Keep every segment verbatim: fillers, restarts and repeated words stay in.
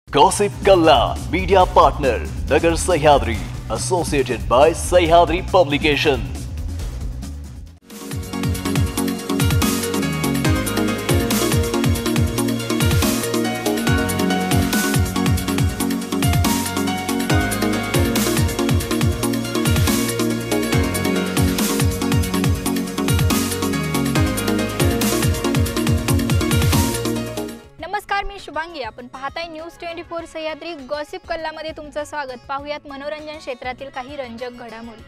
Gossip Kalla, media partner, Nagar Sahyadri, associated by Sahyadri Publication. नमस्कार, मी शुभांगी. आपण पाहताय news चोवीस सह्याद्री. गॉसिप कल्लामध्ये तुमचं स्वागत. पाहुयात मनोरंजन क्षेत्रातील काही रंजक घडामोडी.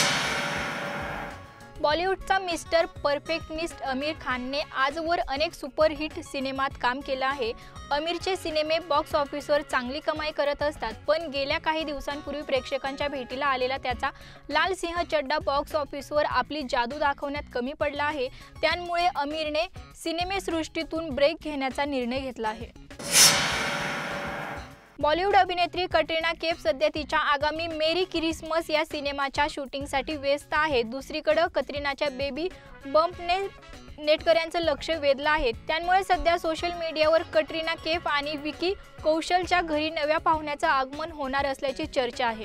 बॉलिवूडचा मिस्टर परफेक्शनिस्ट आमिर खानने आजवर अनेक सुपरहिट सिनेमात काम केलं आहे. आमिरचे सिनेमे बॉक्स ऑफिसवर चांगली कमाई करत असतात, पण गेल्या काही दिवसांपूर्वी प्रेक्षकांच्या भेटीला आलेला त्याचा लाल सिंह चड्डा बॉक्स ऑफिसवर आपली जादू दाखवण्यात कमी पडला आहे. त्यामुळे आमिरने सिनेमेसृष्टीतून ब्रेक घेण्याचा निर्णय घेतला आहे. बॉलिवूड अभिनेत्री कटरीना कैफ सध्या तिच्या आगामी मेरी क्रिसमस या सिनेमाच्या शूटिंगसाठी व्यस्त आहे. दुसरीकडे कतरीनाच्या बेबी बंपने नेटकऱ्यांचं लक्ष वेधलं आहे. त्यामुळे सध्या सोशल मीडियावर कटरीना कैफ आणि विकी कौशलच्या घरी नव्या पाहुण्याचं आगमन होणार असल्याची चर्चा आहे.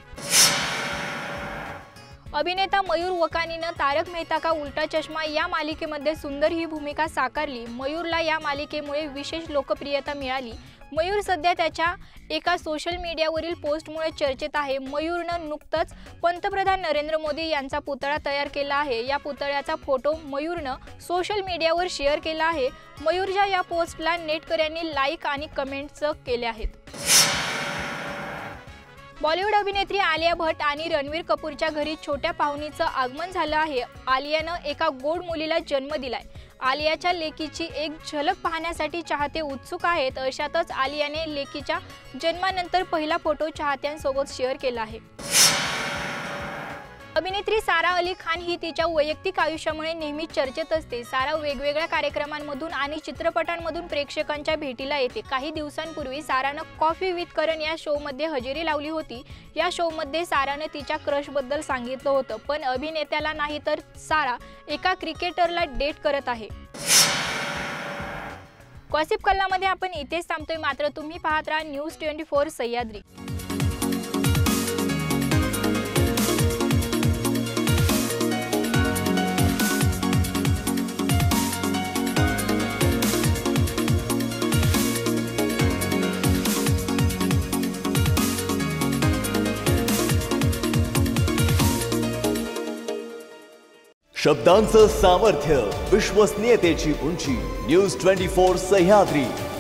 अभिनेता मयूर वकानीनं तारक मेहता का उल्टा चष्मा या मालिकेमध्ये सुंदर ही भूमिका साकारली. मयूरला या मालिकेमुळे विशेष लोकप्रियता मिळाली. मयूर सध्या त्याच्या एका सोशल मीडियावरील पोस्टमुळे चर्चेत आहे. मयूरनं नुकतंच पंतप्रधान नरेंद्र मोदी यांचा पुतळा तयार केला आहे. या पुतळ्याचा फोटो मयूरनं सोशल मीडियावर शेअर केला आहे. मयूरच्या या पोस्टला नेटकऱ्यांनी लाईक आणि कमेंट्स केले आहेत. बॉलिवूड अभिनेत्री आलिया भट्ट आणि रणवीर कपूरच्या घरी छोट्या पाहुणीचं आगमन झालं आहे. आलियानं एका गोड मुलीला जन्म दिलाय. आलियाच्या लेकीची एक झलक पाहण्यासाठी चाहते उत्सुक आहेत. अशातच आलियाने लेकीच्या जन्मानंतर पहिला फोटो चाहत्यांसोबत शेअर केला आहे. अभिनेत्री सारा अली खान ही तिच्या वैयक्तिक आयुष्यामुळे नेहमी चर्चेत असते. सारा वेगवेगळ्या कार्यक्रमांमधून आणि चित्रपटांमधून प्रेक्षकांच्या भेटीला येते. काही दिवसांपूर्वी सारानं कॉफी विथ करण या शोमध्ये हजेरी लावली होती. या शोमध्ये साराने तिच्या क्रशबद्दल सांगितलं होतं, पण अभिनेत्याला नाही तर सारा एका क्रिकेटरला डेट करत आहे. गॉसिप कल्लामध्ये आपण इथेच थांबतोय, मात्र तुम्ही पाहत राहा न्यूज चोवीस सह्याद्री. शब्दांचं सामर्थ्य, विश्वसनीयतेची उंची. न्यूज चोवीस सह्याद्री.